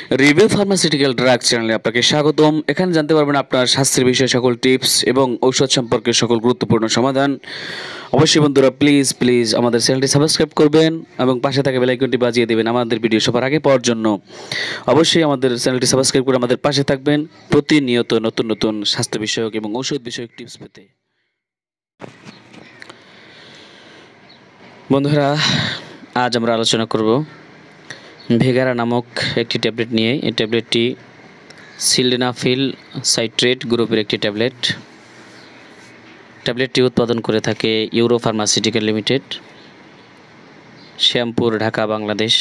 Review pharmaceutical drug চ্যানেলে আপনাকে স্বাগতম। এখানে জানতে পারবেন আপনার স্বাস্থ্যের বিষয়ে সকল টিপস এবং ঔষধ সম্পর্কে সকল গুরুত্বপূর্ণ সমাধান। অবশ্যই বন্ধুরা প্লিজ আমাদের চ্যানেলটি সাবস্ক্রাইব করবেন এবং পাশে থাকা বেল আইকনটি বাজিয়ে দেবেন আমাদের ভিডিও সবার আগে পাওয়ার জন্য। অবশ্যই আমাদের চ্যানেলটি সাবস্ক্রাইব করে আমাদের পাশে থাকবেন প্রতিনিয়ত নতুন স্বাস্থ্য বিষয়ক এবং ঔষধ বিষয়ক টিপস পেতে। বন্ধুরা, আজ আমরা আলোচনা করব ভিগারা নামক একটি ট্যাবলেট নিয়ে। এই ট্যাবলেটটি সিলডেনাফিল সাইট্রেট গ্রুপের একটি ট্যাবলেট। ট্যাবলেটটি উৎপাদন করে থাকে Euro pharmaceutical limited, Shyampur, Dhaka, Bangladesh.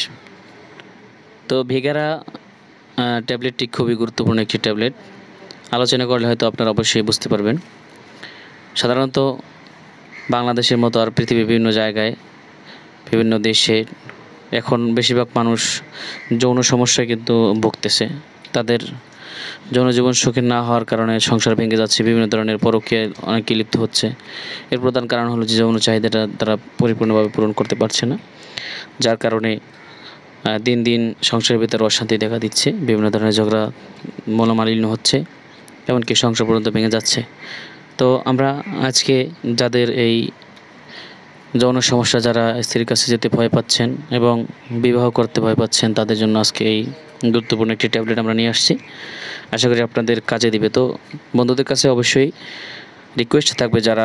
তো ভিগারা ট্যাবলেটটি খুবই গুরুত্বপূর্ণ একটি ট্যাবলেট। আলোচনা করলে হয়তো আপনারা অবশ্যই বুঝতে পারবেন। সাধারণত বাংলাদেশের মতো আর পৃথিবীর বিভিন্ন জায়গায়, বিভিন্ন দেশে এখন বেশিরভাগ মানুষ যৌন সমস্যায় কিন্তু ভুগতেছে। তাদের যৌন জীবন সুখী না হওয়ার কারণে সংসার ভেঙে যাচ্ছে, বিভিন্ন ধরনের পরকীয়ায় অনেকে লিপ্ত হচ্ছে। এর প্রধান কারণ হলো যে যৌন চাহিদাটা তারা পরিপূর্ণভাবে পূরণ করতে পারছে না, যার কারণে দিন দিন সংসারের ভিতরে অশান্তি দেখা দিচ্ছে, বিভিন্ন ধরনের ঝগড়া, মনোমালিন্য হচ্ছে, এমনকি সংসার পর্যন্ত ভেঙে যাচ্ছে। তো আমরা আজকে যাদের এই যৌন সমস্যা, যারা স্ত্রীর কাছে যেতে ভয় পাচ্ছেন এবং বিবাহ করতে ভয় পাচ্ছেন, তাদের জন্য আজকে এই গুরুত্বপূর্ণ একটি ট্যাবলেট আমরা নিয়ে আসছি। আশা করি আপনাদের কাজে দিবে। তো বন্ধুদের কাছে অবশ্যই রিকোয়েস্ট থাকবে, যারা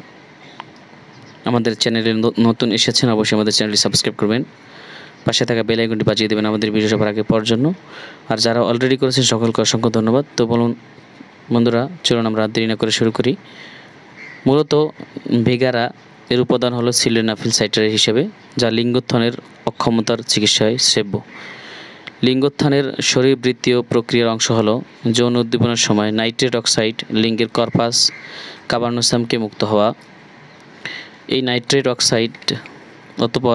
আমাদের চ্যানেলে নতুন এসেছেন অবশ্যই আমাদের চ্যানেলটি সাবস্ক্রাইব করবেন, পাশে থাকা বেল আইকনটি বাজিয়ে দেবেন আমাদের ভিডিও সবার আগে পাওয়ার জন্য। আর যারা অলরেডি করেছেন সকলকে অসংখ্য ধন্যবাদ। তো বলুন বন্ধুরা, চলুন আমরা দেরি না করে শুরু করি। মূলত ভিগারা এর উপাদান হলো সিলডেনাফিল সাইট্রেট হিসেবে, যা লিঙ্গোত্থানের অক্ষমতার চিকিৎসায় সেব্য। লিঙ্গোত্থানের শরীরবৃত্তীয় প্রক্রিয়ার অংশ হলো যৌন উদ্দীপনার সময় নাইট্রেট অক্সাইড লিঙ্গের কর্পাস কাবার্নোসামকে মুক্ত হওয়া। এই নাইট্রেট অক্সাইড অতঃপর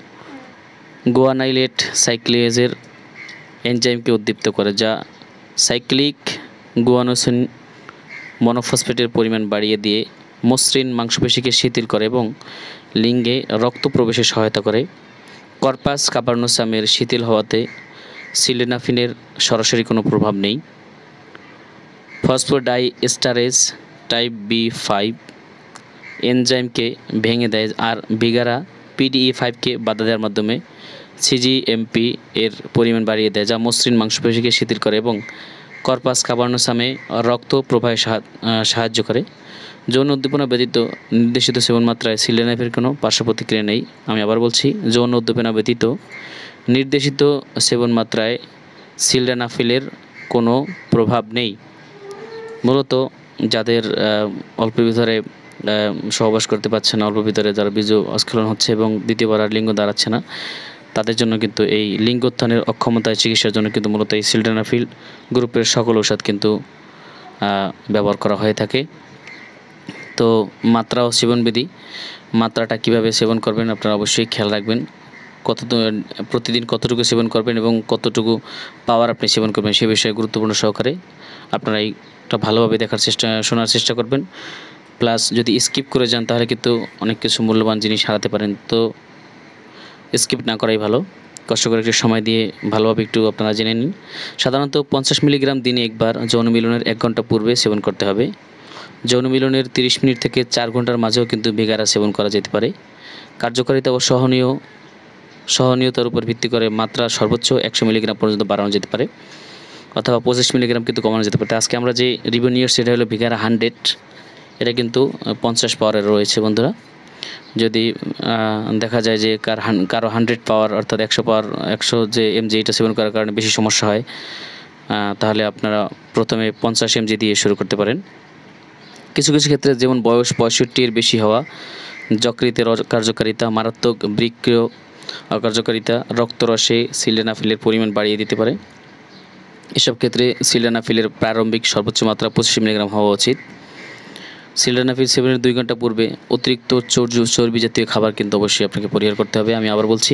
গুয়ানাইলেট সাইক্লিয়েজের এনজাইমকে উদ্দীপ্ত করে, যা সাইক্লিক গুয়ানোসিন মনোফসফেটের পরিমাণ বাড়িয়ে দিয়ে মসৃণ মাংসপেশিকে শিথিল করে এবং লিঙ্গে রক্ত প্রবেশে সহায়তা করে। কর্পাস কাবার্নোসামের শিথিল হওয়াতে সিলডেনাফিলের সরাসরি কোনো প্রভাব নেই। ফসফোডাইএস্টারেজ টাইপ B5 এনজাইমকে ভেঙে দেয়, আর ভিগারা PDE5কে বাধা দেওয়ার মাধ্যমে CGMP এর পরিমাণ বাড়িয়ে দেয়, যা মসৃণ মাংসপেশিকে শিথিল করে এবং কর্পাস কাবার্নোসামে রক্ত প্রবাহে সাহায্য করে। যৌন উদ্দীপনা ব্যতীত নির্দেশিত সেবন মাত্রায় সিলডেনাফিলের কোনো পার্শ্ব প্রতিক্রিয়া নেই। আমি আবার বলছি, যৌন উদ্দীপনা ব্যতীত নির্দেশিত সেবন মাত্রায় সিলডেনাফিলের কোনো প্রভাব নেই। মূলত যাদের অল্প ভিতরে সহবাস করতে পারছে না, অল্প ভিতরে যারা বীর্য অস্খলন হচ্ছে এবং দ্বিতীয়বার আর লিঙ্গ দাঁড়াচ্ছে না, তাদের জন্য কিন্তু এই লিঙ্গোত্থানের অক্ষমতায় চিকিৎসার জন্য কিন্তু মূলত এই সিলডেনাফিল গ্রুপের সকল ঔষধ কিন্তু ব্যবহার করা হয়ে থাকে। তো মাত্রা ও সেবনবিধি, মাত্রাটা কিভাবে সেবন করবেন আপনারা অবশ্যই খেয়াল রাখবেন। প্রতিদিন কতটুকু সেবন করবেন এবং কতটুকু পাওয়ার আপনি সেবন করবেন সে বিষয়ে গুরুত্বপূর্ণ সহকারে আপনারা এইটা ভালোভাবে শোনার চেষ্টা করবেন। প্লাস যদি স্কিপ করে যান তাহলে কিন্তু অনেক কিছু মূল্যবান জিনিস হারাতে পারেন। তো স্কিপ না করাই ভালো, কষ্ট করে একটু সময় দিয়ে ভালোভাবে একটু আপনারা জেনে নিন। সাধারণত 50 মিলিগ্রাম দিনে একবার যৌন মিলনের 1 ঘন্টা পূর্বে সেবন করতে হবে। যৌন মিলনের 30 মিনিট থেকে 4 ঘন্টার মাঝেও কিন্তু ভিগারা সেবন করা যেতে পারে। কার্যকারিতা ও সহনীয়তার উপর ভিত্তি করে মাত্রা সর্বোচ্চ 100 মিলিগ্রাম পর্যন্ত বাড়ানো যেতে পারে, অথবা 25 মিলিগ্রাম কিন্তু কমানো যেতে পারে। আজকে আমরা যে রিভিউ নিয়ে সেটা হলো ভিগারা 100। এটা কিন্তু 50 পাওয়ারের রয়েছে বন্ধুরা। যদি দেখা যায় যে কারো 100 পাওয়ার অর্থাৎ 100 পাওয়ার 100 যে mg এটা সেবন করার কারণে বেশি সমস্যা হয়, তাহলে আপনারা প্রথমে 50 mg দিয়ে শুরু করতে পারেন। কিছু ক্ষেত্রে যেমন বয়স 65 এর বেশি হওয়া, যকৃতের কার্যকারিতা, মারাত্মক বৃক্কীয় অকার্যকারিতা, রক্তরসে সিলডেনাফিলের পরিমাণ বাড়িয়ে দিতে পারে। এসব ক্ষেত্রে সিলডেনাফিলের প্রারম্ভিক সর্বোচ্চ মাত্রা 25 মিলিগ্রাম হওয়া উচিত। সিলডেনাফিল সেবনের 2 ঘন্টা পূর্বে অতিরিক্ত চর্বি জাতীয় খাবার কিন্তু অবশ্যই আপনাকে পরিহার করতে হবে। আমি আবার বলছি,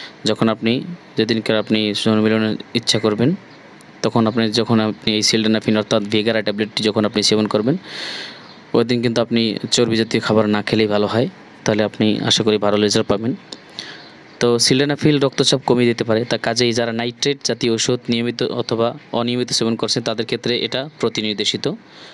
যেদিনকার আপনি যৌন মিলনের ইচ্ছা করবেন তখন আপনি এই সিলডেনাফিল অর্থাৎ ভিগারা ট্যাবলেটটি যখন আপনি সেবন করবেন, ওই দিন কিন্তু আপনি চর্বি জাতীয় খাবার না খেলেই ভালো হয়। তাহলে আপনি আশা করি ভালো রেজাল্ট পাবেন। তো সিল্ডেনাফিল রক্তচাপ কমিয়ে দিতে পারে, তা কাজেই যারা নাইট্রেট জাতীয় ওষুধ নিয়মিত অথবা অনিয়মিত সেবন করছেন তাদের ক্ষেত্রে এটা প্রতিনির্দেশিত।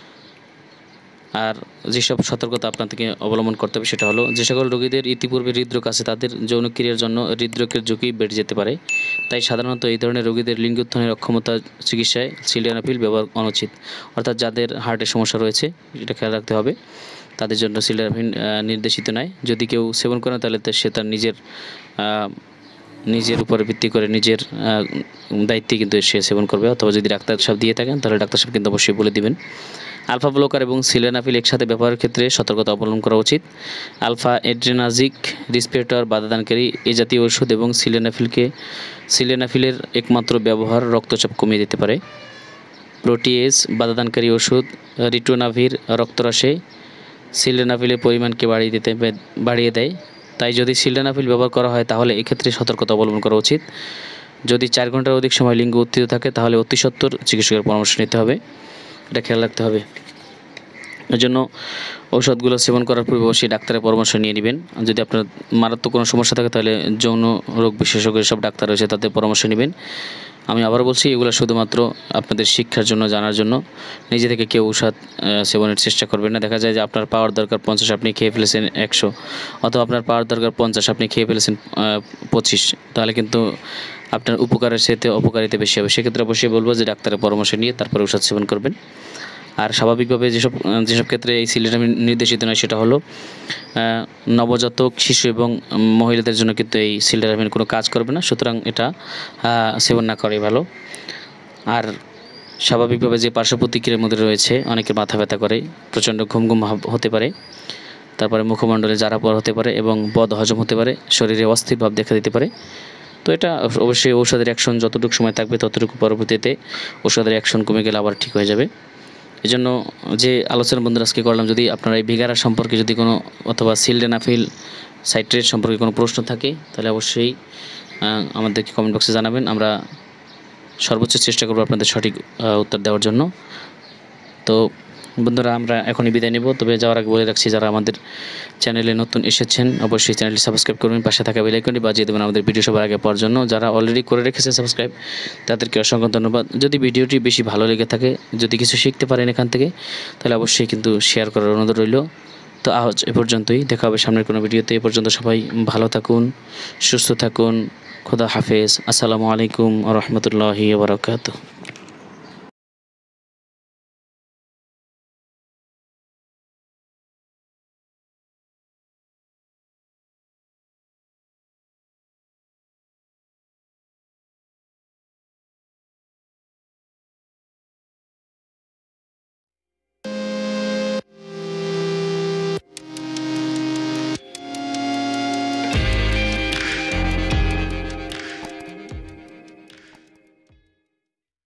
আর যেসব সতর্কতা আপনাদেরকে অবলম্বন করতে হবে সেটা হলো, যে সকল রোগীদের ইতিপূর্বে হৃদরোগ আছে তাদের যৌনক্রিয়ার জন্য হৃদরোগের ঝুঁকি বেড়ে যেতে পারে। তাই সাধারণত এই ধরনের রোগীদের লিঙ্গোত্থানের অক্ষমতা চিকিৎসায় সিল্ডেনাফিল ব্যবহার অনুচিত। অর্থাৎ যাদের হার্টের সমস্যা রয়েছে এটা খেয়াল রাখতে হবে, তাদের জন্য সিল্ডেনাফিল নির্দেশিত নয়। যদি কেউ সেবন করেন তাহলে সে তার নিজের উপরে ভিত্তি করে নিজের দায়িত্বে কিন্তু সে সেবন করবে, অথবা যদি ডাক্তার সাহেব দিয়ে থাকেন তাহলে ডাক্তার সাহেব কিন্তু অবশ্যই বলে দিবেন। আলফা ব্লকার এবং সিলেনাফিল একসাথে ব্যবহারের ক্ষেত্রে সতর্কতা অবলম্বন করা উচিত। আলফা এড্রেনার্জিক রিসেপ্টর বাধাদানকারী এই জাতীয় ওষুধ এবং সিলেনাফিলের একমাত্র ব্যবহার রক্তচাপ কমিয়ে দিতে পারে। প্রোটিয়েজ বাধাদানকারী ওষুধ রিটোনাভির রক্তরসে সিলেনাফিলের পরিমাণকে বাড়িয়ে দেয়। তাই যদি সিল্ডেনাফিল ব্যবহার করা হয় তাহলে এক্ষেত্রে সতর্কতা অবলম্বন করা উচিত। যদি 4 ঘন্টার অধিক সময় লিঙ্গ উত্থিত থাকে তাহলে অতি সত্বর চিকিৎসকের পরামর্শ নিতে হবে, এটা খেয়াল রাখতে হবে। এর জন্য ঔষধগুলো সেবন করার পূর্বে অবশ্যই ডাক্তারের পরামর্শ নিয়ে নেবেন। যদি আপনার মারাত্মক কোনো সমস্যা থাকে তাহলে যৌন রোগ বিশেষজ্ঞ সব ডাক্তার রয়েছে তাদের পরামর্শ নেবেন। আমি আবারও বলছি, এগুলো শুধুমাত্র আপনাদের শিক্ষার জন্য, জানার জন্য। নিজে থেকে কেউ ঔষধ সেবনের চেষ্টা করবেন না। দেখা যায় যে আপনার পাওয়ার দরকার 50, আপনি খেয়ে ফেলেছেন 100, অথবা আপনার পাওয়ার দরকার 50, আপনি খেয়ে ফেলেছেন 25, তাহলে কিন্তু আপনার উপকারের সাথে অপকারিতা বেশি হবে। সেক্ষেত্রে অবশ্যই বলবো যে ডাক্তারের পরামর্শ নিয়ে তারপরে ঔষধ সেবন করবেন। আর স্বাভাবিকভাবে যেসব ক্ষেত্রে এই সিলিন্ডার নির্দেশিত নয় সেটা হলো নবজাতক শিশু এবং মহিলাদের জন্য কিন্তু এই সিলিন্ডার কোনো কাজ করবে না, সুতরাং এটা সেবন না করাই ভালো। আর স্বাভাবিকভাবে যে পার্শ্ব প্রতিক্রিয়ার মধ্যে রয়েছে, অনেকের মাথা ব্যথা করে, প্রচণ্ড ঘুম হতে পারে, তারপরে মুখমণ্ডলে জ্বালাপোড়া হতে পারে এবং বদ হজম হতে পারে, শরীরে অস্থির ভাব দেখা দিতে পারে। তো এটা অবশ্যই ঔষধের অ্যাকশন যতটুকু সময় থাকবে ততটুকু পরবর্তীতে ঔষধের অ্যাকশন কমে গেলে আবার ঠিক হয়ে যাবে। এই জন্য যে আলোচনা বন্ধুরা আজকে করলাম, যদি আপনারা এই ভিগারা সম্পর্কে যদি কোনো অথবা সিল্ডেনাফিল সাইট্রেট সম্পর্কে কোনো প্রশ্ন থাকে তাহলে অবশ্যই আমাদেরকে কমেন্ট বক্সে জানাবেন। আমরা সর্বোচ্চ চেষ্টা করব আপনাদের সঠিক উত্তর দেওয়ার জন্য। তো বন্ধুরা আমরা এখনই বিদায় নেব, তবে যাওয়ার আগে বলে রাখছি, যারা আমাদের চ্যানেলে নতুন এসেছেন অবশ্যই চ্যানেলটি সাবস্ক্রাইব করবেন, পাশে থাকা বেল আইকনটি বাজিয়ে দেবেন আমাদের ভিডিও সবার আগে পাওয়ার জন্য। যারা অলরেডি করে রেখেছে সাবস্ক্রাইব তাদেরকে অসংখ্য ধন্যবাদ। যদি ভিডিওটি বেশি ভালো লেগে থাকে, যদি কিছু শিখতে পারেন এখান থেকে, তাহলে অবশ্যই কিন্তু শেয়ার করার অনুরোধ রইল। তো আজ এ পর্যন্তই, দেখা হবে সামনের কোনো ভিডিওতে। এ পর্যন্ত সবাই ভালো থাকুন, সুস্থ থাকুন, খোদা হাফেজ, আসসালামু আলাইকুম ওয়া রাহমাতুল্লাহি ওয়া বারাকাতুহু।